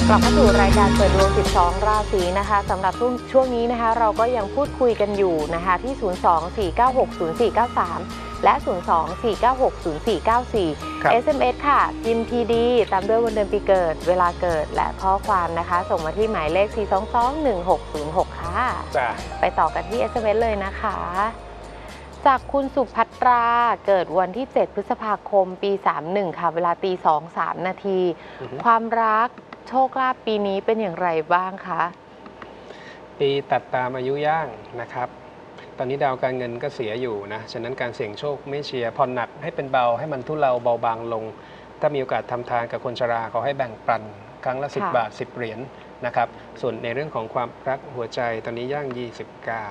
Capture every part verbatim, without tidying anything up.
กลับมาสู่รายการเปิดดวงสิบสองราศีนะคะสำหรับช่วงนี้นะคะเราก็ยังพูดคุยกันอยู่นะคะที่ ศูนย์ สอง สี่ เก้า หก ศูนย์ สี่ เก้า สาม และ ศูนย์ สอง สี่ เก้า หก ศูนย์ สี่ เก้า สี่ เอส เอ็ม เอส ค่ะพิมพ์ ที ดี ตามด้วยวันเดือนปีเกิดเวลาเกิดและข้อความนะคะส่งมาที่หมายเลข สี่ สอง สอง หนึ่ง หก ศูนย์ หก ค่ะจ้ะไปต่อกันที่ เอส เอ็ม เอส เลยนะคะจากคุณสุภัตราเกิดวันที่เจ็ดพฤษภาคมปีสามสิบเอ็ดค่ะเวลาตีสอง สามนาทีความรักโชคลาภปีนี้เป็นอย่างไรบ้างคะปีตัดตามอายุย่างนะครับตอนนี้ดาวการเงินก็เสียอยู่นะฉะนั้นการเสี่ยงโชคไม่เชียร์ผ่อนหนักให้เป็นเบาให้มันทุเลาเบาบางลงถ้ามีโอกาสทำทานกับคนชราขอให้แบ่งปันครั้งละสิบบาทสิบเหรียญนะครับส่วนในเรื่องของความรักหัวใจตอนนี้ย่างยี่สิบเก้า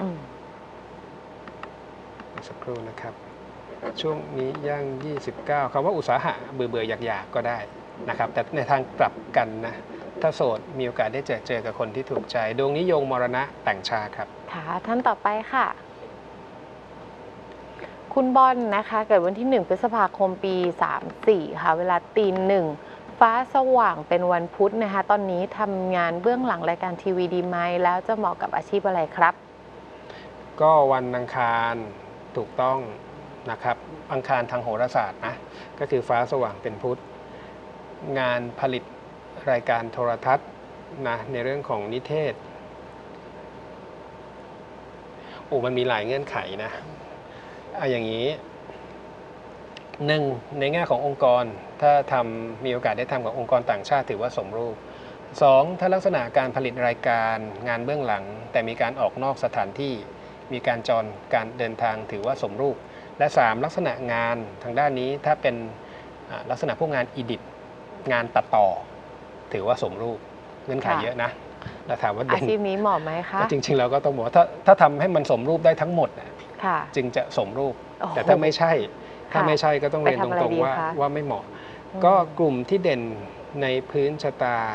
สักครู่นะครับช่วงนี้ย่างยี่สิบเก้าคำว่าอุตสาหะเบื่อเบื่ออยากๆก็ได้นะครับแต่ในทางกลับกันนะถ้าโสดมีโอกาสได้เจอเจอกับคนที่ถูกใจดวงนิยมมรณะแต่งชาครับค่ะท่านต่อไปค่ะคุณบอลนะคะเกิดวันที่หนึ่งพฤษภาคมปีสามสิบสี่ค่ะเวลาตีหนึ่งฟ้าสว่างเป็นวันพุธนะคะตอนนี้ทำงานเบื้องหลังรายการทีวีดีไหมแล้วจะเหมาะกับอาชีพอะไรครับก็วันอังคารถูกต้องนะครับอังคารทางโหราศาสตร์นะก็คือฟ้าสว่างเป็นพุธงานผลิตรายการโทรทัศน์นะในเรื่องของนิเทศโอ้มันมีหลายเงื่อนไขนะเอาอย่างนี้หนึ่งในแง่ขององค์กรถ้าทำมีโอกาสได้ทำกับองค์กรต่างชาติถือว่าสมรูปสองถ้าลักษณะการผลิตรายการงานเบื้องหลังแต่มีการออกนอกสถานที่มีการจรการเดินทางถือว่าสมรูปและสามลักษณะงานทางด้านนี้ถ้าเป็นลักษณะพวกงานอีดิทงานตัดต่อถือว่าสมรูปเงื่อนไขเยอะนะเราถามว่าอาชีพนี้เหมาะไหมคะจริงๆเราก็ต้องบอกถ้าถ้าทำให้มันสมรูปได้ทั้งหมดจึงจะสมรูปแต่ถ้าไม่ใช่ถ้าไม่ใช่ก็ต้องเรียนตรงๆว่าว่าไม่เหมาะก็กลุ่มที่เด่นในพื้นชะตา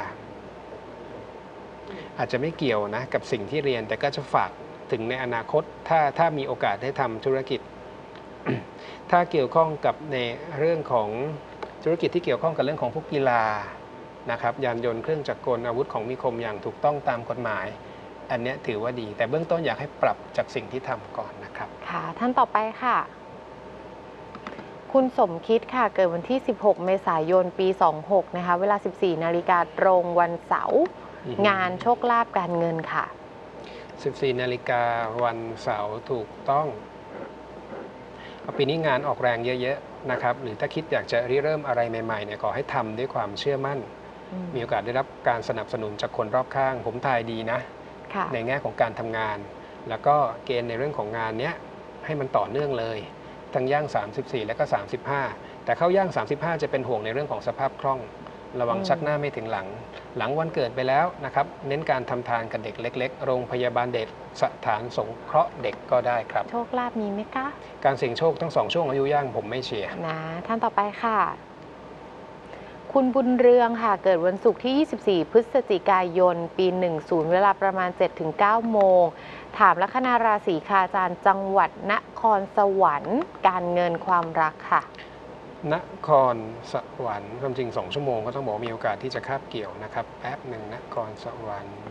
อาจจะไม่เกี่ยวนะกับสิ่งที่เรียนแต่ก็จะฝากถึงในอนาคตถ้าถ้ามีโอกาสได้ทำธุรกิจ ถ้าเกี่ยวข้องกับในเรื่องของธุรกิจที่เกี่ยวข้องกับเรื่องของพวกกีฬานะครับยานยนต์เครื่องจักรกลอาวุธของมีคมอย่างถูกต้องตามกฎหมายอันนี้ถือว่าดีแต่เบื้องต้นอยากให้ปรับจากสิ่งที่ทำก่อนนะครับค่ะท่านต่อไปค่ะคุณสมคิดค่ะเกิดวันที่สิบหกเมษายนปีสองสิบหกนะคะเวลา สิบสี่นาฬิกาตรงวันเสาร์งานโชคลาภการเงินค่ะสิบสี่นาฬิกาวันเสาร์ถูกต้องปีนี้งานออกแรงเยอะๆนะครับหรือถ้าคิดอยากจะริเริ่มอะไรใหม่ๆเนี่ยขอให้ทำด้วยความเชื่อมั่นมีโอกาสได้รับการสนับสนุนจากคนรอบข้างผมทายดีนะในแง่ของการทำงานแล้วก็เกณฑ์ในเรื่องของงานเนี้ยให้มันต่อเนื่องเลยทั้งย่างสามสิบสี่และก็สามสิบห้าแต่เข้าย่างสามสิบห้าจะเป็นห่วงในเรื่องของสภาพคล่องระวังชักหน้าไม่ถึงหลังหลังวันเกิดไปแล้วนะครับเน้นการทำทานกับเด็กเล็กๆโรงพยาบาลเด็กสถานสงเคราะห์เด็กก็ได้ครับโชคลาภมีไหมคะการเสี่ยงโชคทั้งสองช่วงอายุย่างผมไม่เชียร์นะท่านต่อไปค่ะคุณบุญเรืองค่ะเกิดวันศุกร์ที่ยี่สิบสี่พฤศจิกายนปีหนึ่งสิบเวลาประมาณ เจ็ดถึงเก้า โมงถามลัคนาราศีค่ะอาจารย์จังหวัดนครสวรรค์การเงินความรักค่ะนครสวรรค์ความจริงสองชั่วโมงก็ต้องบอกมีโอกาสที่จะคาบเกี่ยวนะครับแป๊บหนึ่งนครสวรรค์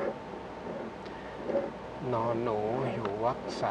นอนหนูอยู่วรรคเสา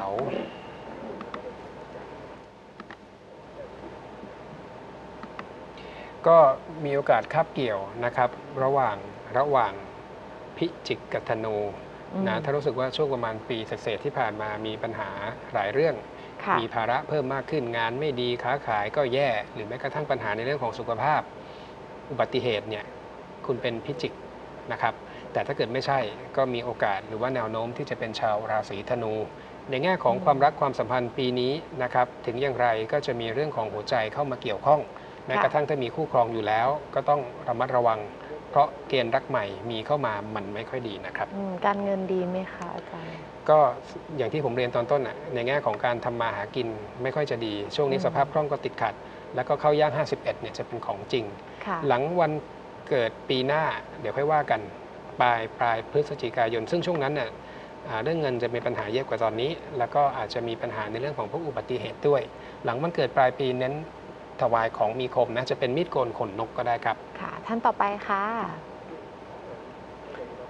ก็มีโอกาสคาบเกี่ยวนะครับระหว่างระหว่างพิจิกกับธนูนะถ้ารู้สึกว่าช่วงประมาณปีเศษที่ผ่านมามีปัญหาหลายเรื่องมีภาระเพิ่มมากขึ้นงานไม่ดีค้าขายก็แย่หรือแม้กระทั่งปัญหาในเรื่องของสุขภาพอุบัติเหตุเนี่ยคุณเป็นพิจิกนะครับแต่ถ้าเกิดไม่ใช่ก็มีโอกาสหรือว่าแนวโน้มที่จะเป็นชาวราศีธนูในแง่ของความรักความสัมพันธ์ปีนี้นะครับถึงอย่างไรก็จะมีเรื่องของหัวใจเข้ามาเกี่ยวข้องแม้กระทั่งถ้ามีคู่ครองอยู่แล้วก็ต้องระมัดระวังเพราะเกณฑ์รักใหม่มีเข้ามามันไม่ค่อยดีนะครับการเงินดีไหมคะอาจารย์ก็อย่างที่ผมเรียนตอนต้นในแง่ของการทำมาหากินไม่ค่อยจะดีช่วงนี้สภาพคล่องก็ติดขัดแล้วก็เข้าย่างห้าสิบเอ็ดเนี่ยจะเป็นของจริงหลังวันเกิดปีหน้าเดี๋ยวค่อยว่ากันปลายปลายพฤศจิกายนซึ่งช่วงนั้นเนี่ยเรื่องเงินจะมีปัญหาเยอะกว่าตอนนี้แล้วก็อาจจะมีปัญหาในเรื่องของพวกอุบัติเหตุด้วยหลังวันเกิดปลายปีเน้นถวายของมีคมนะจะเป็นมีดโกนขนนกก็ได้ครับค่ะท่านต่อไปค่ะ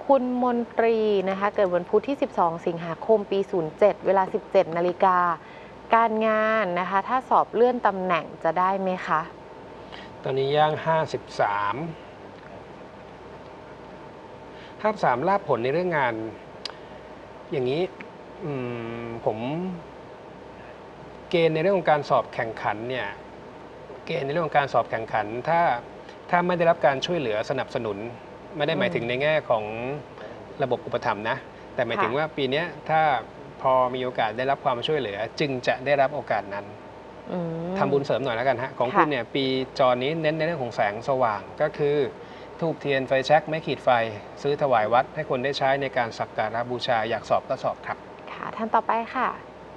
คุณมนตรีนะคะเกิดวันพุธที่ สิบสอง สิงหาคม ปี ศูนย์เจ็ด เวลา สิบเจ็ด นาฬิกาการงานนะคะถ้าสอบเลื่อนตำแหน่งจะได้ไหมคะตอนนี้ย่าง ห้าสิบสาม ห้าสิบสามลาภผลในเรื่องงานอย่างนี้ผมเกณฑ์ในเรื่องของการสอบแข่งขันเนี่ยเกณฑ์ในเรื่องของการสอบแข่งขันถ้าถ้าไม่ได้รับการช่วยเหลือสนับสนุนไม่ได้หมายถึงในแง่ของระบบอุปถัมภ์นะแต่หมายถึงว่าปีนี้ถ้าพอมีโอกาสได้รับความช่วยเหลือจึงจะได้รับโอกาสนั้นทำบุญเสริมหน่อยแล้วกันฮะของคุณเนี่ยปีจอนี้เน้นในเรื่องของแสงสว่างก็คือธูปเทียนไฟแช็กไม่ขีดไฟซื้อถวายวัดให้คนได้ใช้ในการสักการะบูชาอยากสอบก็สอบครับค่ะท่านต่อไปค่ะ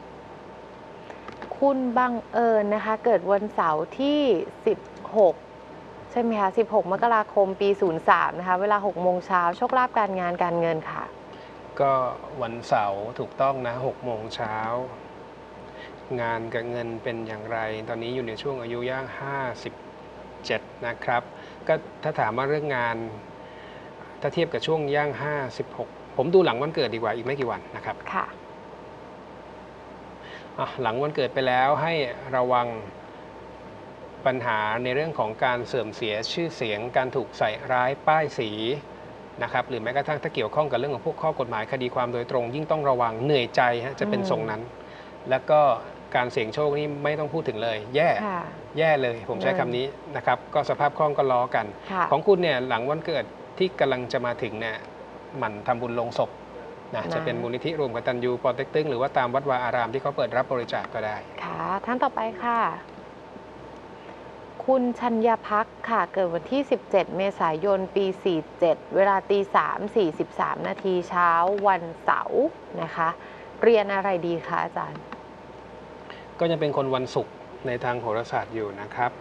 คุณบังเอิญนะคะเกิดวันเสาร์ที่ สิบหก ใช่ไหมคะ สิบหก มกราคม ปี ศูนย์สาม นะคะเวลา หก โมงเช้าโชคลาภการงานการเงินค่ะก็วันเสาร์ถูกต้องนะ หก โมงเช้างานกับเงินเป็นอย่างไรตอนนี้อยู่ในช่วงอายุย่าง ห้าสิบเจ็ด นะครับก็ถ้าถามว่าเรื่องงานถ้าเทียบกับช่วงย่าง ห้าสิบหก ผมดูหลังวันเกิดดีกว่าอีกไม่กี่วันนะครับค่ะหลังวันเกิดไปแล้วให้ระวังปัญหาในเรื่องของการเสื่อมเสียชื่อเสียงการถูกใส่ร้ายป้ายสีนะครับหรือแม้กระทั่งถ้าเกี่ยวข้องกับเรื่องของพวกข้อกฎหมายคดีความโดยตรงยิ่งต้องระวังเหนื่อยใจฮะจะเป็นทรงนั้นแล้วก็การเสี่ยงโชคนี่ไม่ต้องพูดถึงเลยแย่แย่เลยผมใช้คำนี้นะครับก็สภาพคล่องก็ล้อกันของคุณเนี่ยหลังวันเกิดที่กำลังจะมาถึงเนี่ยหมั่นทำบุญลงศพนะจะเป็นมูลนิธิรวมกตัญญูปอเต็กตึงหรือว่าตามวัดวาอารามที่เขาเปิดรับบริจาคก็ได้ค่ะท่านต่อไปค่ะคุณชัญญพักค่ะเกิดวันที่ สิบเจ็ด เมษายน ปี สี่สิบเจ็ด เวลาตีสามสี่สิบสามนาทีเช้าวันเสาร์นะคะเรียนอะไรดีคะอาจารย์ก็ยังเป็นคนวันศุกร์ในทางโหราศาสตร์อยู่นะครับ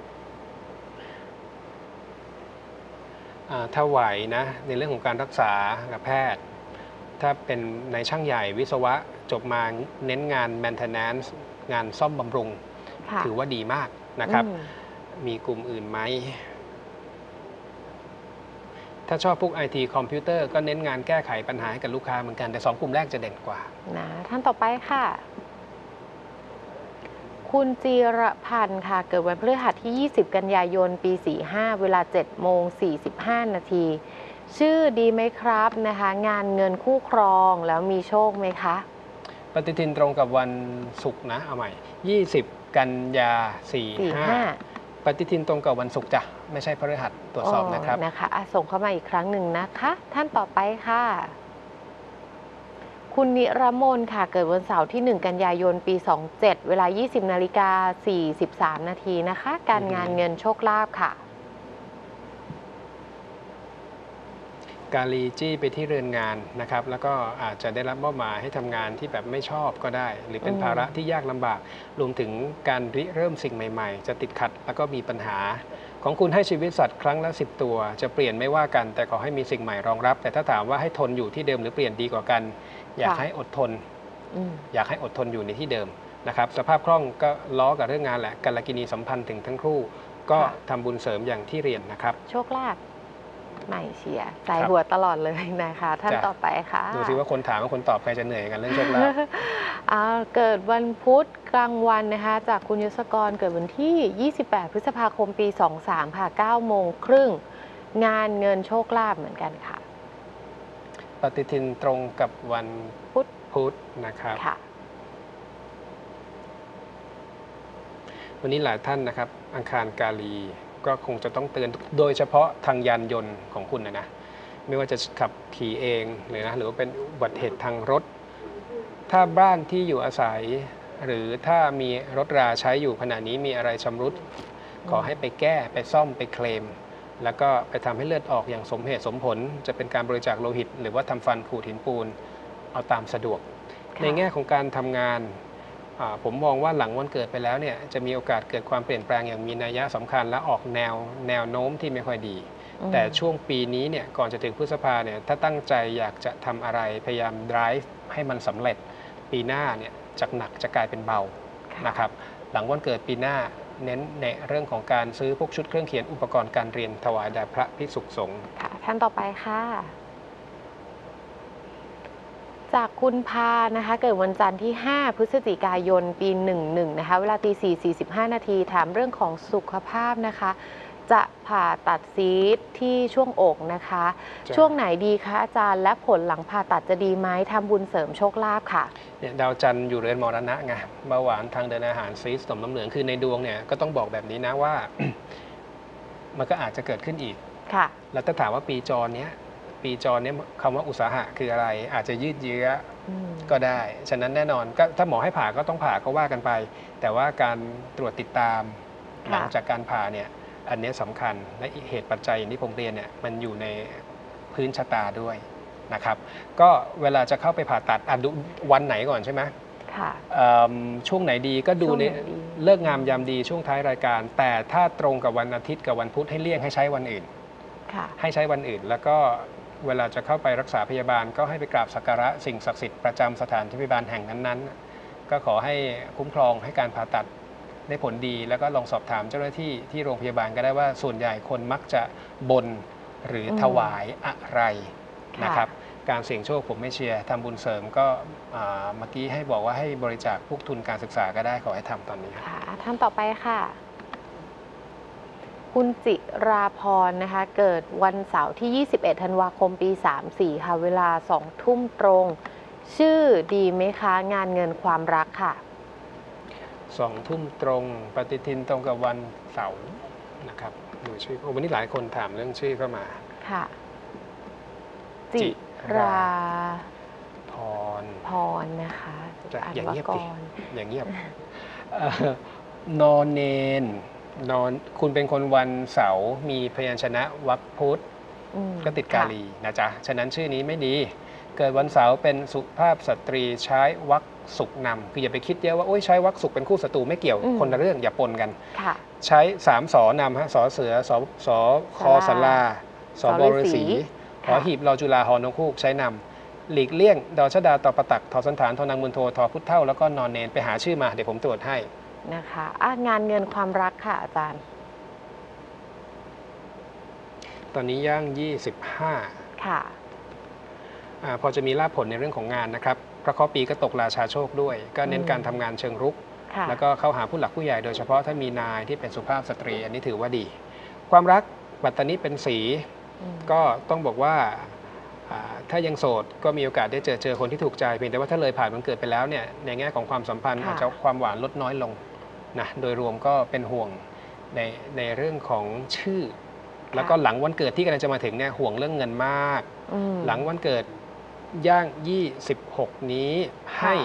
ถ้าไหวนะในเรื่องของการรักษากับแพทย์ถ้าเป็นในช่างใหญ่วิศวะจบมาเน้นงาน maintenance งานซ่อมบำรุงถือว่าดีมากนะครับมีกลุ่มอื่นไหมถ้าชอบพวก ไอ ที คอมพิวเตอร์ก็เน้นงานแก้ไขปัญหาให้กับลูกค้าเหมือนกันแต่สองกลุ่มแรกจะเด่นกว่านะท่านต่อไปค่ะคุณจีรพันธ์ค่ะเกิดวันพฤหัสที่ ยี่สิบ กันยายน ปี สี่สิบห้า เวลา เจ็ดโมงสี่สิบห้านาทีชื่อดีไหมครับนะคะงานเงินคู่ครองแล้วมีโชคไหมคะปฏิทินตรงกับวันศุกร์นะเอาใหม่ยี่สิบกันยาสี่สิบห้าปฏิทินตรงกับวันศุกร์จ้ะไม่ใช่พฤหัสตรวจสอบนะครับนะคะส่งเข้ามาอีกครั้งหนึ่งนะคะท่านต่อไปค่ะคุณนิรมนค่ะเกิดวันเสาร์ที่ หนึ่ง กันยายน ปี สองสิบเจ็ด เวลา ยี่สิบ นาฬิกา สี่สิบสาม นาทีนะคะการงานเงินโชคลาภค่ะกาลีจี้ไปที่เรือนงานนะครับแล้วก็อาจจะได้รับมอบหมายให้ทำงานที่แบบไม่ชอบก็ได้หรือเป็นภาระที่ยากลำบากรวมถึงการริเริ่มสิ่งใหม่ๆจะติดขัดแล้วก็มีปัญหาของคุณให้ชีวิตสัตว์ครั้งละสิบตัวจะเปลี่ยนไม่ว่ากันแต่ขอให้มีสิ่งใหม่รองรับแต่ถ้าถามว่าให้ทนอยู่ที่เดิมหรือเปลี่ยนดีกว่ากันอยากให้อดทนอยากให้อดทนอยู่ในที่เดิมนะครับสภาพคล่องก็ล้อกับเรื่องงานแหละกัลกินีสัมพันธ์ถึงทั้งคู่ก็ทำบุญเสริมอย่างที่เรียนนะครับโชคลาภไม่เชียร์ใส่หัวตลอดเลยนะคะท่านต่อไปค่ะดูสิว่าคนถามกับคนตอบใครจะเหนื่อยกันเรื่องโชคลาภเกิดวันพุธกลางวันนะคะจากคุณยศกรเกิดวันที่ ยี่สิบแปด พฤษภาคม ปี สองสิบสาม ค่ะ เก้าโมงครึ่งงานเงินโชคลาภเหมือนกันค่ะปฏิทินตรงกับวันพุธพุธนะครับวันนี้หลายท่านนะครับอังคารกาลีก็คงจะต้องเตือนโดยเฉพาะทางยานยนต์ของคุณนะนะไม่ว่าจะขับขี่เองหรือนะหรือว่าเป็นอุบัติเหตุทางรถถ้าบ้านที่อยู่อาศัยหรือถ้ามีรถราใช้อยู่ขณะนี้มีอะไรชำรุดขอให้ไปแก้ไปซ่อมไปเคลมแล้วก็ไปทำให้เลือดออกอย่างสมเหตุสมผลจะเป็นการบริจาคโลหิตหรือว่าทำฟันขูดหินปูนเอาตามสะดวกในแง่ของการทำงานผมมองว่าหลังวันเกิดไปแล้วเนี่ยจะมีโอกาสเกิดความเปลี่ยนแปลงอย่างมีนัยสำคัญและออกแนวแนวโน้มที่ไม่ค่อยดีแต่ช่วงปีนี้เนี่ยก่อนจะถึงพฤษภาเนี่ยถ้าตั้งใจอยากจะทำอะไรพยายาม drive ให้มันสำเร็จปีหน้าเนี่ยจากหนักจะกลายเป็นเบานะครับหลังวันเกิดปีหน้าเน้นในเรื่องของการซื้อพวกชุดเครื่องเขียนอุปกรณ์การเรียนถวายแด่พระภิกษุสงฆ์ค่ะท่านต่อไปค่ะจากคุณพานะคะเกิดวันจันทร์ที่ ห้า พฤศจิกายน ปี หนึ่งหนึ่ง นะคะเวลาตี สี่ สี่สิบห้า นาทีถามเรื่องของสุขภาพนะคะจะผ่าตัดซีสต์ที่ช่วงอกนะคะช่วงไหนดีคะอาจารย์และผลหลังผ่าตัดจะดีไหมทำบุญเสริมโชคลาภค่ะเนี่ยดาวจันทร์อยู่เรือนมรณะไงเบาหวานทางเดินอาหารซีสต์ต่อมน้ำเหลืองคือในดวงเนี่ยก็ต้องบอกแบบนี้นะว่า มันก็อาจจะเกิดขึ้นอีกค่ะแล้วถ้าถามว่าปีจรเนี้ยปีจรเนี้ยคำว่าอุตสาหะคืออะไรอาจจะยืดเยื้อก็ได้ฉะนั้นแน่นอนก็ถ้าหมอให้ผ่าก็ต้องผ่าก็ว่ากันไปแต่ว่าการตรวจติดตามหลังจากการผ่าเนี่ยอันนี้สำคัญและเหตุปัจจัยอย่างที่ผมเรียนเนี่ยมันอยู่ในพื้นชะตาด้วยนะครับก็เวลาจะเข้าไปผ่าตัดดูวันไหนก่อนใช่ไหมค่ะช่วงไหนดีก็ดูในเลิกงามยามดีช่วงท้ายรายการแต่ถ้าตรงกับวันอาทิตย์กับวันพุธให้เลี่ยงให้ใช้วันอื่นให้ใช้วันอื่นแล้วก็เวลาจะเข้าไปรักษาพยาบาลก็ให้ไปกราบสักการะสิ่งศักดิ์สิทธิ์ประจำสถานพยาบาลแห่งนั้นๆก็ขอให้คุ้มครองให้การผ่าตัดได้ผลดีแล้วก็ลองสอบถามเจ้าหน้าที่ที่โรงพยาบาลก็ได้ว่าส่วนใหญ่คนมักจะบนหรือถวายอะไรนะครับการเสี่ยงโชคผมไม่เชียร์ทำบุญเสริมก็เมื่อกี้ให้บอกว่าให้บริจาคพวกทุนการศึกษาก็ได้ขอให้ทำตอนนี้ค่ะท่านต่อไปค่ะคุณจิราพรนะคะเกิดวันเสาร์ที่ ยี่สิบเอ็ด ธันวาคม ปี สามสี่ ค่ะเวลา สอง ทุ่มตรงชื่อดีไหมคะงานเงินความรักค่ะสองทุ่มตรงปฏิทินตรงกับวันเสาร์นะครับดูชื่อวันนี้หลายคนถามเรื่องชื่อเข้ามาค่ะจิราพรพรนะคะอย่างเงียบดิอย่างเงียบนอนเนนนอนคุณเป็นคนวันเสาร์มีพยัญชนะวรรคพุธก็ติดกาลีนะจ๊ะฉะนั้นชื่อนี้ไม่ดีเกิดวันเสาร์เป็นสุภาพสตรีใช้วรรคสุขนำคืออย่าไปคิดเยอะว่าโอ้ยใช้วรรคสุขเป็นคู่ศัตรูไม่เกี่ยวคนละเรื่องอย่าปนกันใช้สามสอนำฮะสอเสือสอสอคอสลาสอบฤษีหอหีบรอจุฬาหอนกฮูกใช้นำหลีกเลี่ยงดอชดาตอประตักทอสันฐานทอนังมุนโททอพุทธเท่าแล้วก็นอนเนนไปหาชื่อมาเดี๋ยวผมตรวจให้นะคะอ่ะงานเงินความรักค่ะอาจารย์ตอนนี้ย่างยี่สิบห้าค่ะอ่าพอจะมีลาภผลในเรื่องของงานนะครับพระเคราะห์ปีก็ตกราชาโชคด้วยก็เน้นการทำงานเชิงรุกแล้วก็เข้าหาผู้หลักผู้ใหญ่โดยเฉพาะถ้ามีนายที่เป็นสุภาพสตรีอันนี้ถือว่าดีความรักปัตตานีเป็นสีก็ต้องบอกว่าถ้ายังโสดก็มีโอกาสได้เจอเจอคนที่ถูกใจเพียงแต่ว่าถ้าเลยผ่านวันเกิดไปแล้วเนี่ยในแง่ของความสัมพันธ์อาจจะความหวานลดน้อยลงนะโดยรวมก็เป็นห่วงในในเรื่องของชื่อแล้วก็หลังวันเกิดที่กำลังจะมาถึงเนี่ยห่วงเรื่องเงินมากหลังวันเกิดย่างยี่สิบหกนี้ให้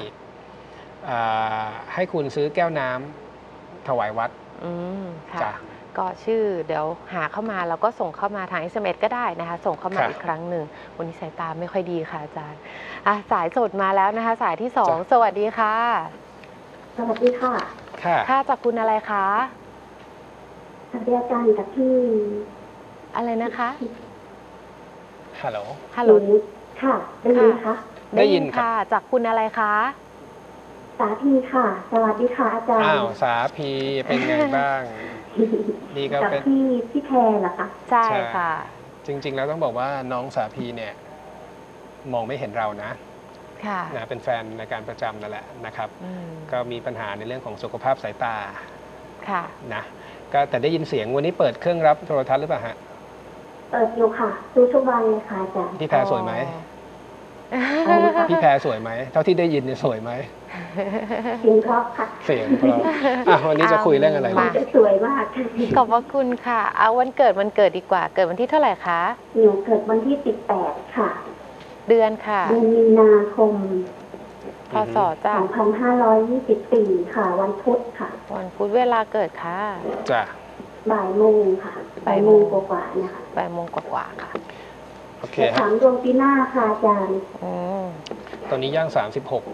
ให้คุณซื้อแก้วน้ำถวายวัดจ้ะก็ชื่อเดี๋ยวหาเข้ามาแล้วก็ส่งเข้ามาทาง เอส เอ็ม เอส ก็ได้นะคะส่งเข้ามาอีกครั้งหนึ่งวันนี้สายตาไม่ค่อยดีค่ะอาจารย์อ่ะสายสดมาแล้วนะคะสายที่สองสวัสดีค่ะสวัสดีค่ะค่ะค่ะจากคุณอะไรคะสวัสดีอาจารย์จากที่อะไรนะคะฮัลโหลฮัลโหลค่ะได้ยินคะได้ยินค่ะจากคุณอะไรคะสาพีค่ะสวัสดีค่ะอาจารย์อ้าวสาพีเป็นไงบ้างนี่ก็เป็นพี่พี่แพรเหรอคะใช่ค่ะจริงๆแล้วต้องบอกว่าน้องสาพีเนี่ยมองไม่เห็นเรานะค่ะนะเป็นแฟนในการประจำนั่นแหละนะครับก็มีปัญหาในเรื่องของสุขภาพสายตาค่ะนะก็แต่ได้ยินเสียงวันนี้เปิดเครื่องรับโทรทัศน์หรือเปล่าฮะเปิดอยู่ค่ะดูทุกวันเลยค่ะอาจารย์พี่แพรสวยไหมพี่แพรสวยไหมเท่าที่ได้ยินเนี่ยสวยไหมเสียงเพราะค่ะเสียงเพราะอ่ะวันนี้จะคุยเรื่องอะไรมาสวยมากขอบพระคุณค่ะเอาวันเกิดวันเกิดดีกว่าเกิดวันที่เท่าไหร่คะหนูเกิดวันที่สิบแปดค่ะเดือนค่ะเดือนมีนาคมพศจ้ะสองพันห้าร้อยยี่สิบสี่ค่ะวันพุธค่ะวันพุธเวลาเกิดค่ะจ้ะบ่ายโมงค่ะบ่ายโมงกว่าๆนะคะบ่ายโมงกว่าๆค่ะโอเคถามดวงปีหน้าค่ะอาจารย์ตอนนี้ย่างสามสิบหก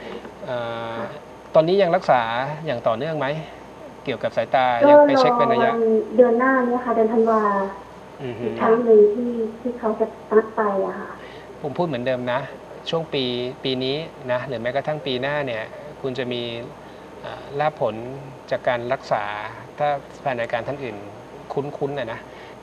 ตอนนี้ยังรักษาอย่างต่อเนื่องไหมเกี่ยวกับสายตายังไปเช็คเป็นระยะเดือนหน้าเนี่ยค่ะเดือนธันวาอีกครั้งหนึ่งที่ที่เขาจะนัดไปอะค่ะผมพูดเหมือนเดิมนะช่วงปีปีนี้นะหรือแม้กระทั่งปีหน้าเนี่ยคุณจะมีลาภผลจากการรักษาถ้าภายในการท่านอื่นคุ้นๆนะนะ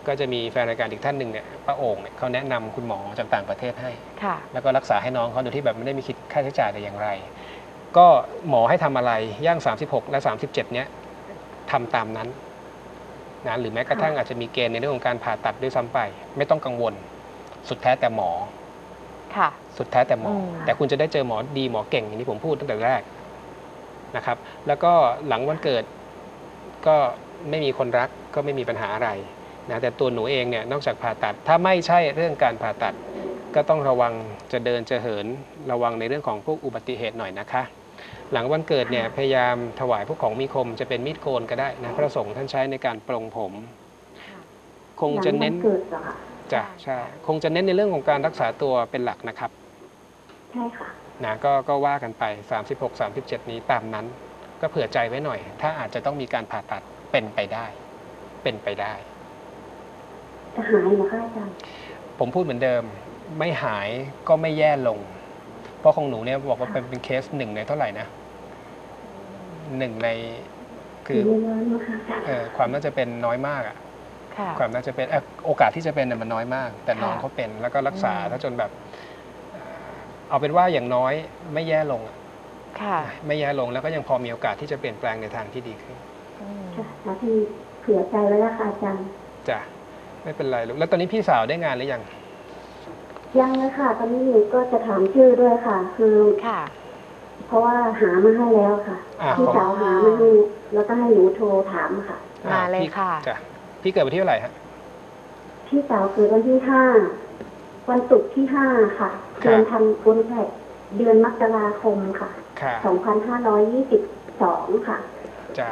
ก็จะมีแฟนรายการอีกท่านหนึ่งเนี่ยป้าโอ่งเนี่ยเขาแนะนำคุณหมอจากต่างประเทศให้ค่ะแล้วก็รักษาให้น้องเขาโดยที่แบบไม่ได้มีคิดค่าใช้จ่ายแต่อย่างไร ก็หมอให้ทำอะไรย่างสามสิบหกและสามสิบเจ็ดเนี้ยทำตามนั้นนะหรือแม้กระทั่งอาจจะมีเกณฑ์ในเรื่องของการผ่าตัดด้วยซ้ำไป ไม่ต้องกังวลสุดแท้แต่หมอค่ะสุดแท้แต่หมออืมแต่คุณจะได้เจอหมอดีหมอเก่งอย่างที่ผมพูดตั้งแต่แรกนะครับ แล้วก็หลังวันเกิดก็ไม่มีคนรักก็ไม่มีปัญหาอะไรนะแต่ตัวหนูเองเนี่ยนอกจากผ่าตัด ถ้าไม่ใช่เรื่องการผ่าตัด ก็ต้องระวังจะเดินจะเหินระวังในเรื่องของพวกอุบัติเหตุหน่อยนะคะ หลังวันเกิดเนี่ยพยายามถวายพวกของมีคมจะเป็นมีดโกนก็ได้นะพระสงฆ์ท่านใช้ในการปลงผม คงจะเน้นหลังวันเกิดเหรอคะจ้ะใช่คงจะเน้นในเรื่องของการรักษาตัวเป็นหลักนะครับใช่ค่ะนะก็ก็ว่ากันไป สามสิบหก สามสิบเจ็ด นี้ตามนั้น ก็เผื่อใจไว้หน่อย ถ้าอาจจะต้องมีการผ่าตัดเป็นไปได้ เป็นไปได้จะหายเหรอคะอาจารย์ผมพูดเหมือนเดิม ไม่หายก็ไม่แย่ลง เพราะของหนูเนี่ยบอกว่าเป็นเป็นเคสหนึ่งในเท่าไหร่นะหนึ่งในคือไม่เยอะนะคะอาจารย์เอ่อความน่าจะเป็นน้อยมากอะค่ะความน่าจะเป็นเอ่อโอกาสที่จะเป็นเนี่ยมันน้อยมาก แต่น้องค่ะเขาเป็นแล้วก็รักษาอืมถ้าจนแบบเอ่อเอาเป็นว่าอย่างน้อยไม่แย่ลงอะค่ะไม่แย่ลงแล้วก็ยังพอมีโอกาสที่จะเปลี่ยนแปลงในทางที่ดีขึ้นอืมค่ะแล้วที่เผื่อใจไว้แล้วค่ะอาจารย์จ้ะไม่เป็นไรลูกแล้วตอนนี้พี่สาวได้งานหรือยังยังเลยค่ะ ตอนนี้หนูก็จะถามชื่อด้วยค่ะ คือค่ะเพราะว่าหามาให้แล้วค่ะอ่าพี่ขอสาวหามาให้แล้วก็ให้หนูโทรถามค่ะมาเลยพี่ค่ะจ้ะพี่เกิดวันที่เท่าไหร่ฮะพี่สาวเกิดวันที่ห้าวันศุกร์ที่ห้าค่ะครับเดือนธันวาคมเดือนมกราคมค่ะค่ะสองพันห้าร้อยยี่สิบสองค่ะจ้ะ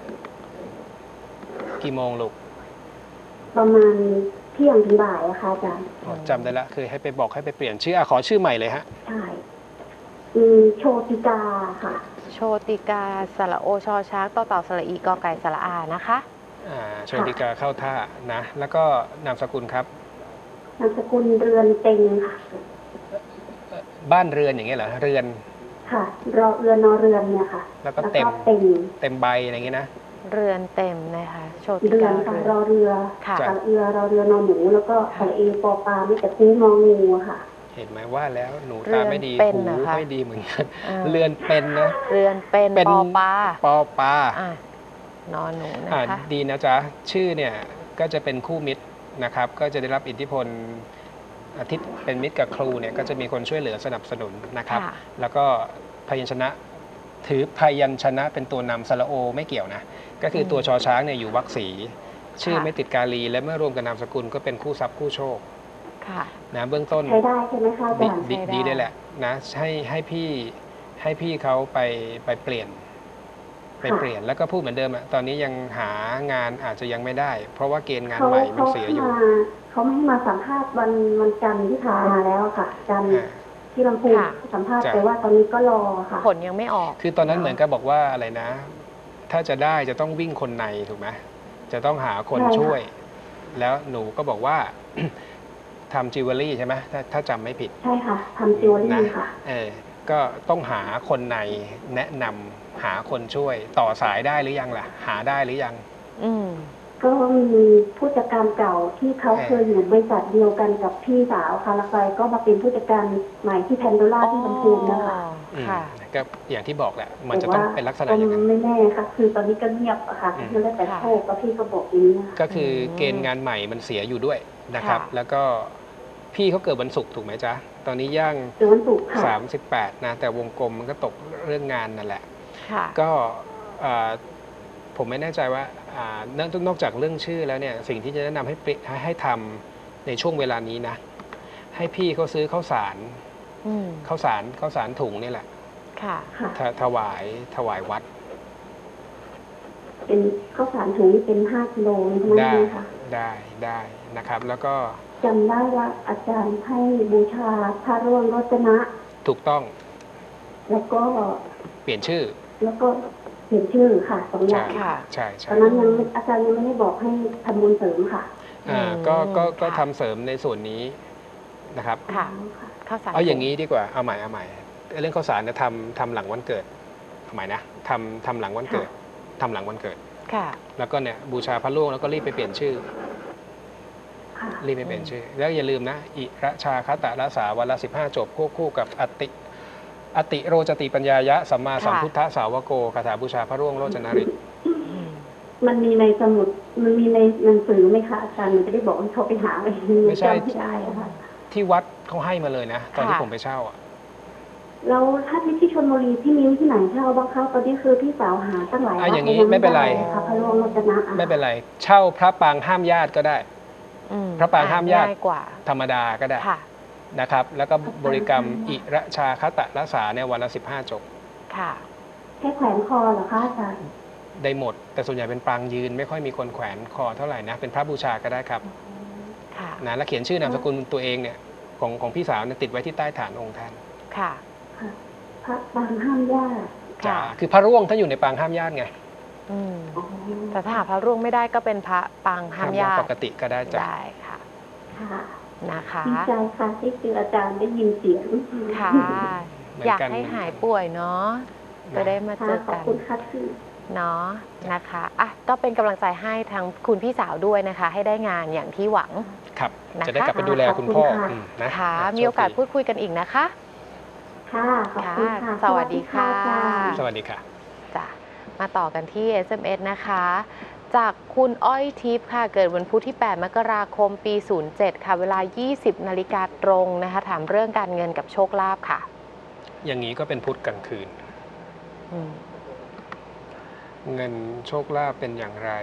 กี่โมงลูกประมาณเที่ยงถึงบ่ายอะค่ะอาจารย์อ๋อจำได้ละคือให้ไปบอกให้ไปเปลี่ยนชื่ออ่ะขอชื่อใหม่เลยฮะใช่อืมโชติกาค่ะโชติกาสระโอชอช้างต่อเต่าสระอีกอไก่สระอานะคะอ่าโชติกาเข้าท่านะ แล้วก็นามสกุลครับนามสกุลเรือนเต็งค่ะบ้านเรือนอย่างเงี้ยเหรอเรือนค่ะ รอเรือนนอเรือนเนี่ยค่ะแล้วก็เต็มเต็งเต็มใบอะไรอย่างเงี้ยนะเรือนเต็มนะคะ โชติเรือกานค่ะเรืรออน เรือค่ะสระเอือรอเรือนอหนูแล้วก็สระเอปอปลาไม่แต่คุ้งงองูอะค่ะเห็นไหมว่าแล้วหนูเรืตาอนไม่ดีเป็นหูเหรอคะไม่ดีเหมือนกันอ่าเรือนเป็นนะเรือนเป็นเป็นปอปลาปอปลาอ่ะนอนหนูนะอ่าคะดีนะจ๊ะ ชื่อเนี่ยก็จะเป็นคู่มิตรนะครับ ก็จะได้รับอิทธิพลอาทิตย์เป็นมิตรกับครูเนี่ยก็จะมีคนช่วยเหลือสนับสนุนนะครับค่ะแล้วก็พยัญชนะถือพยัญชนะเป็นตัวนำสระโอไม่เกี่ยวนะ ก็คือตัวชอช้างเนี่ยอยู่วรรคสี ชื่อไม่ติดกาลี และเมื่อรวมกับนามสกุลก็เป็นคู่ทรัพย์คู่โชคค่ะนะเบื้องต้นใช้ได้ใช่ไหมคะอาดีจารย์ดีใช้ได้ดีได้แหละนะให้ให้พี่ให้พี่เขาไปไปเปลี่ยนไปเปลี่ยนแล้วก็พูดเหมือนเดิมอะตอนนี้ยังหางานอาจจะยังไม่ได้ เพราะว่าเกณฑ์งานเขาใหม่มันเขาเสียอยู่มาเขาไม่ให้มาสัมภาษณ์วันวันจันทร์ที่ผ่านมาแล้วค่ะจันทร์อ่าที่ลำพูนค่ะสัมภาษณ์จ้ะแต่ว่าตอนนี้ก็รอค่ะผลยังไม่ออกคือตอนนั้นเหมือนกับบอกว่าอะไรนะ ถ้าจะได้จะต้องวิ่งคนในถูกไหมจะต้องหาคนใช่ค่ะช่วย แล้วหนูก็บอกว่า ทำจิวเวลรี่ใช่ไหมถ้าถ้าจำไม่ผิดใช่ค่ะทำจิวเวลรี่นะค่ะเออก็ต้องหาคนในแนะนำหาคนช่วย ต่อสายได้หรือยังล่ะ หาได้หรือยังอืมก็มีผู้จัดการเก่าที่เขาเออเคยอยู่บริษัทเดียวกันกับพี่สาวค่ะแล้วไปก็มาเป็นผู้จัดการใหม่ที่แพนโดล่าที่ลำพูนนะคะอืมค่ะก็อย่างที่บอกแหละ มันจะต้องเป็นลักษณะแต่อย่างว่านั้นก็ไม่แน่ค่ะคือตอนนี้ก็เงียบอะค่ะอืมคือแล้วแต่โชคก็พี่ก็บอกอย่างนี้นะคะก็คืออมเกณฑ์งานใหม่มันเสียอยู่ด้วยนะครับค่ะแล้วก็พี่เขาเกิดวันศุกร์ถูกไหมจ๊ะ ตอนนี้ย่างเดือนวันศุกร์ค่ะสามสิบแปดนะ แต่วงกลมมันก็ตกเรื่องงานนั่นแหละค่ะก็เอ่อผมไม่แน่ใจว่าอ่านอกนอกจากเรื่องชื่อแล้วเนี่ยสิ่งที่จะแนะนำให้เปให้ให้ทำในช่วงเวลานี้นะ ให้พี่เขาซื้อข้าวสารอืมข้าวสารข้าวสารถุงนี่แหละค่ะค่ะถถวายถวายวัดเป็นข้าวสารถุงนี่เป็นห้ากิโลใช่ไหมได้คะได้ได้นะครับ แล้วก็จำได้ว่าอาจารย์ให้บูชาพระร่วงรจนะถูกต้องแล้วก็เปลี่ยนชื่อแล้วก็เขียนชื่อค่ะสองอใช่ย่างค่ะใช่ตใช่อนนั้นยังไม่อาจารย์ยังไม่ได้บอกให้ทำบุญเสริมค่ะอ่าอืมก็ก็ก็ค่ะทำเสริมในส่วนนี้นะครับค่ะอ๋อค่ะข้าวสารเอาอย่างนี้ดีกว่าเอาใหม่เอาใหม่เรื่องข้าวสารเนี่ยทำทำหลังวันเกิดเอาใหม่นะทำทำหลังวันเกิดทำหลังวันเกิดค่ะแล้วก็เนี่ยบูชาพระล่วงแล้วก็รีบไปเปลี่ยนชื่อค่ะรีบไปเป็นชื่อ แล้วอย่าลืมนะอิระชาคตะละสาวันละสิบห้าจบควบคู่กับอติอติโรจติปัญญายะสัมมาสัมพุทธสาวโกคาถาบูชาพระร่วงโรจนฤทธิ์มันมีในสมุดมันมีในหนังสือไหมคะอาจารย์มันจะได้บอกให้เขาไปหาไม่ใช่ไม่ได้อะค่ะที่วัดเขาให้มาเลยนะ ตอนที่ผมไปเช่าอ่ะแล้วถ้าที่ที่ชลบุรีที่มิ้วที่ไหนเช่าบ้างคะตอนนี้คือพี่สาวหาตั้งหลายอ่ะอย่างนี้ไม่เป็นไรค่ะพระร่วงโรจนะอะไม่เป็นไรเช่าพระปางห้ามญาติก็ได้อืมพระปางห้ามญาติง่ายกว่าธรรมดาก็ได้ค่ะนะครับ แล้วก็บริกรรมอิระชาคตะละสาเนี่ยวันละสิบห้าจบค่ะแค่แขวนคอเหรอคะอาจารย์ได้หมด แต่ส่วนใหญ่เป็นปางยืนไม่ค่อยมีคนแขวนคอเท่าไหร่นะเป็นพระบูชาก็ได้ครับค่ะนะแล้วเขียนชื่อนามสกุลตัวเองเนี่ยของของพี่สาวเนี่ยติดไว้ที่ใต้ฐานองค์ท่านค่ะค่ะพระบางห้ามญาติจ้าค่ะคือพระร่วงถ้าอยู่ในปางห้ามญาติไงอืมอ๋อแต่ถ้าหาพระร่วงไม่ได้ก็เป็นพระปางห้ามญาปติกติก็ได้จ้ะได้ค่ะค่ะนะคะดีใจค่ะที่เจออาจารย์ได้ยินเสียงค่ะเหมือนอยากกันให้หายป่วยเนาะจะได้มาเจค่ะอขอบกันคุณค่ะพี่เนาะนะคะอ่ะก็เป็นกำลังใจให้ทางคุณพี่สาวด้วยนะคะ ให้ได้งานอย่างที่หวังครับนะคะจะได้กลับไปดูแลคุณพ่อขอบคุณค่ะอืมนะค่ะนะมีโอกาสโชคพูดคุยกันอีกนะคะค่ะขอบคุณค่ะสวัสดีค่ะอาจารย์สวัสดีค่ะจ้ะมาต่อกันที่ เอส เอ็ม เอส นะคะ จากคุณอ้อยทิพย์ค่ะ เกิดวันพุธที่ แปด มกราคม ปี ศูนย์เจ็ด ค่ะ เวลา ยี่สิบ นาฬิกาตรงนะคะ ถามเรื่องการเงินกับโชคลาภค่ะอย่างนี้ก็เป็นพุธกลางคืนอืมเงินโชคลาภเป็นอย่างไร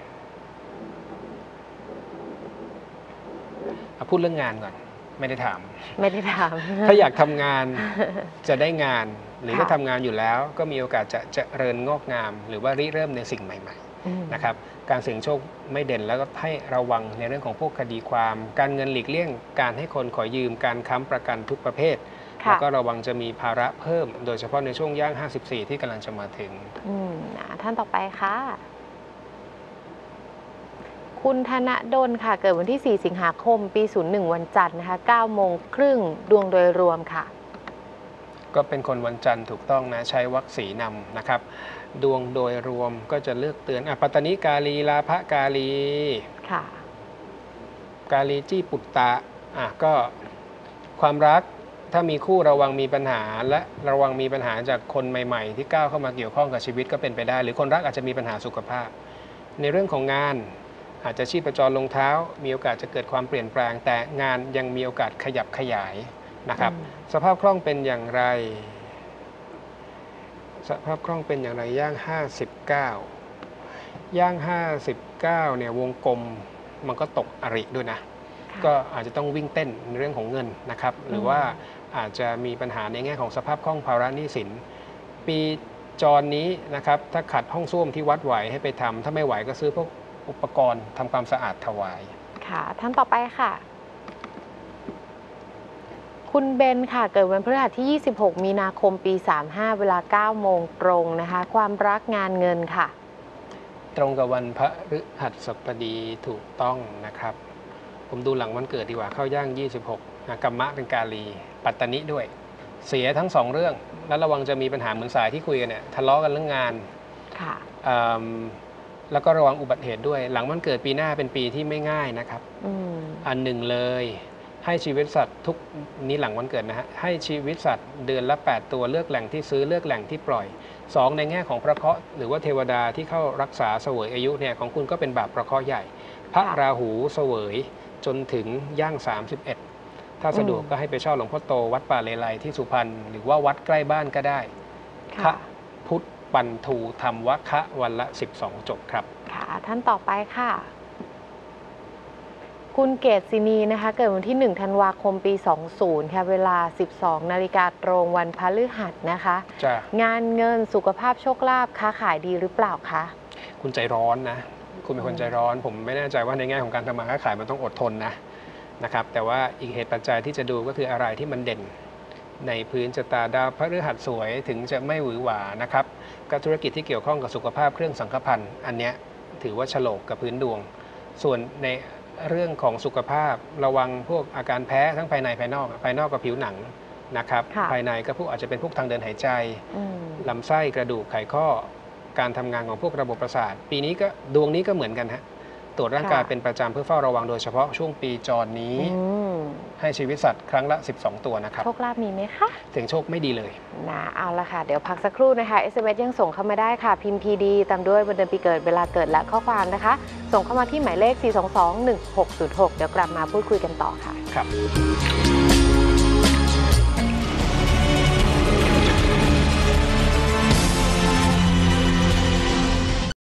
เอาพูดเรื่องงานก่อน ไม่ได้ถามไม่ได้ถามถ้าอยากทำงานจะได้งาน หรือค่ะถ้าทำงานอยู่แล้ว ก็มีโอกาสจะเจริญงอกงาม หรือว่าริเริ่มในสิ่งใหม่อืมๆนะครับ การเสี่ยงโชคไม่เด่นแล้วก็ให้ระวังในเรื่องของพวกคดีความ การเงินหลีกเลี่ยง การให้คนขอยืม การค้ำประกันทุกประเภทค่ะแล้วก็ระวังจะมีภาระเพิ่ม โดยเฉพาะในช่วงย่าง ห้าสิบสี่ ที่กำลังจะมาถึงอืมอ่ะท่านต่อไปค่ะ คุณธนดลค่ะ เกิดวันที่ สี่ สิงหาคม ปี ศูนย์หนึ่ง วันจันทร์นะคะ เก้าโมงครึ่ง ดวงโดยรวมค่ะก็เป็นคนวันจันทร์ถูกต้องนะ ใช้วรรคสีนำนะครับ ดวงโดยรวมก็จะเลือกเตือนอ่ะปัตตนิกาลีลาภกาลีค่ะกาลีจี้ปุตตะอ่ะก็ความรักถ้ามีคู่ระวังมีปัญหาและระวังมีปัญหาจากคนใหม่ๆ ที่ก้าวเข้ามาเกี่ยวข้องกับชีวิตก็เป็นไปได้ หรือคนรักอาจจะมีปัญหาสุขภาพ ในเรื่องของงานอาจจะชีพจรลงเท้า มีโอกาสจะเกิดความเปลี่ยนแปลง แต่งานยังมีโอกาสขยับขยายนะครับอืมสภาพคล่องเป็นอย่างไร สภาพคล่องเป็นอย่างไรย่าง ห้าสิบเก้า ย่าง ห้าสิบเก้า เนี่ยวงกลมมันก็ตกอริด้วยนะค่ะก็อาจจะต้องวิ่งเต้นในเรื่องของเงินนะครับ หรือว่าอาจจะมีปัญหาในแง่ของสภาพคล่องภาระหนี้สิน ปีจรนี้นะครับ ถ้าขัดห้องส้วมที่วัดไหวให้ไปทำถ้าไม่ไหวก็ซื้อพวกอุปกรณ์ทำความสะอาดถวายค่ะ ท่านต่อไปค่ะ คุณเบนค่ะ เกิดวันพฤหัสที่ ยี่สิบหก มีนาคม ปี สามห้า เวลา เก้าโมงตรงนะคะ ความรักงานเงินค่ะตรงกับวันพระฤหัสบดีถูกต้องนะครับ ผมดูหลังวันเกิดดีกว่าเข้าย่าง ยี่สิบหกนะกัมมะเป็นกาลี ปัตตนิด้วย เสียทั้งสองเรื่อง แล้วระวังจะมีปัญหาเหมือนสายที่คุยกันเนี่ยทะเลาะกันเรื่องงานค่ะอืมแล้วก็ระวังอุบัติเหตุด้วย หลังวันเกิดปีหน้าเป็นปีที่ไม่ง่ายนะครับอืมอันหนึ่งเลยให้ชีวิตสัตว์ทุกนี้หลังวันเกิดนะฮะให้ชีวิตสัตว์เดือนละแปดตัวเลือกแหล่งที่ซื้อเลือกแหล่งที่ปล่อยสองในแง่ของพระเคราะห์หรือว่าเทวดาที่เข้ารักษาเสวยอายุเนี่ยของคุณก็เป็นบาปพระเคราะห์ใหญ่ พระค่ะราหูเสวยจนถึงย่าง สามสิบเอ็ด ถ้าสะดวกอืมก็ให้ไปเช่าหลวงพ่อโตวัดป่าเลไลที่สุพรรณหรือว่าวัดใกล้บ้านก็ได้พค่ะระพุทธปันทูธรรมวัคะวันละสิบสองจบครับค่ะ ท่านต่อไปค่ะ คุณเกศศินีนะคะ เกิดวันที่ หนึ่ง ธันวาคม ปี สองสิบ ค่ะ เวลา สิบสอง นาฬิกาตรงวันพฤหัสนะคะจ้ะงานเงินสุขภาพโชคลาภค้าขายดีหรือเปล่าคะคุณใจร้อนนะ คุณเป็นคนใจร้อน ผมไม่แน่ใจว่าในแง่ของการทำมาค้าขายมันต้องอดทนนะนะครับ แต่ว่าอีกเหตุปัจจัยที่จะดูก็คืออะไรที่มันเด่น ในพื้นชะตาดาวพฤหัสสวยถึงจะไม่หวือหวานะครับก็ธุรกิจที่เกี่ยวข้องกับสุขภาพเครื่องสังฆพันธ์อันเนี้ยถือว่าฉลกกับพื้นดวง ส่วนในเรื่องของสุขภาพระวังพวกอาการแพ้ทั้งภายในภายนอก ภายนอกกับผิวหนังนะครับค่ะภายในก็พวกอาจจะเป็นพวกทางเดินหายใจอืมลำไส้กระดูกไขข้อการทำงานของพวกระบบประสาท ปีนี้ก็ดวงนี้ก็เหมือนกันฮะตรวจร่างกายค่ะเป็นประจำเพื่อเฝ้าระวังโดยเฉพาะช่วงปีจรนี้อืมให้ชีวิตสัตว์ครั้งละ สิบสอง ตัวนะครับโชคลาภมีไหมคะเสียงโชคไม่ดีเลยนะเอาละค่ะ เดี๋ยวพักสักครู่นะคะ เอส เอ็ม เอส ยังส่งเข้ามาได้ค่ะ พิมพ์ พี ดี ตามด้วยวันเดือนปีเกิดเวลาเกิดและข้อความนะคะ ส่งเข้ามาที่หมายเลข สี่ สอง สอง หนึ่ง หก ศูนย์ หก เดี๋ยวกลับมาพูดคุยกันต่อค่ะครับ